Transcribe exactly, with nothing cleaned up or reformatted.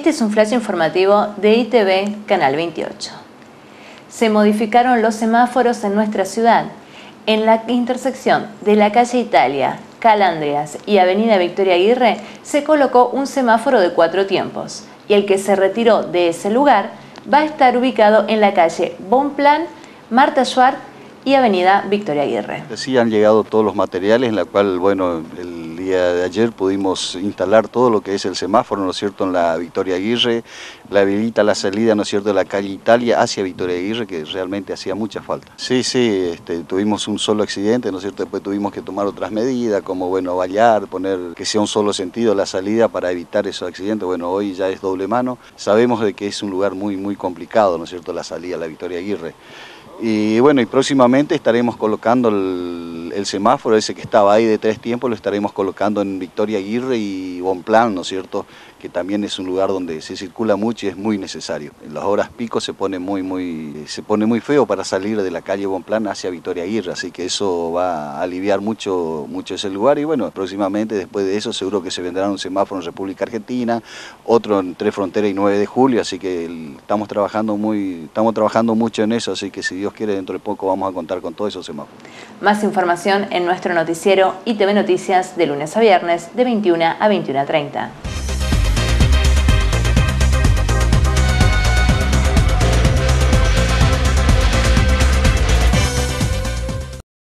Este es un flash informativo de I T V Canal veintiocho. Se modificaron los semáforos en nuestra ciudad. En la intersección de la calle Italia, Calandrias y Avenida Victoria Aguirre se colocó un semáforo de cuatro tiempos y el que se retiró de ese lugar va a estar ubicado en la calle Bonpland, Marta Schwartz y Avenida Victoria Aguirre. Sí, han llegado todos los materiales, en la cual, bueno, el día de ayer pudimos instalar todo lo que es el semáforo, ¿no es cierto?, en la Victoria Aguirre, la habilita la salida, ¿no es cierto?, de la calle Italia hacia Victoria Aguirre, que realmente hacía mucha falta. Sí, sí, este, tuvimos un solo accidente, ¿no es cierto?, después tuvimos que tomar otras medidas, como, bueno, vallar, poner que sea un solo sentido la salida para evitar esos accidentes. Bueno, hoy ya es doble mano, sabemos de que es un lugar muy, muy complicado, ¿no es cierto?, la salida a la Victoria Aguirre. Y bueno, y próximamente estaremos colocando el, el semáforo, ese que estaba ahí de tres tiempos, lo estaremos colocando en Victoria Aguirre y Bonpland, ¿no es cierto?, que también es un lugar donde se circula mucho y es muy necesario. En las horas pico se pone muy, muy, se pone muy feo para salir de la calle Bonpland hacia Victoria Aguirre, así que eso va a aliviar mucho, mucho ese lugar. Y bueno, próximamente después de eso seguro que se vendrá un semáforo en República Argentina, otro en Tres Fronteras y nueve de julio, así que el, estamos trabajando muy, estamos trabajando mucho en eso, así que si Dios quiere dentro de poco vamos a contar con todos esos semáforos. Más información en nuestro noticiero I T V Noticias de lunes a viernes de veintiuna a veintiuna treinta.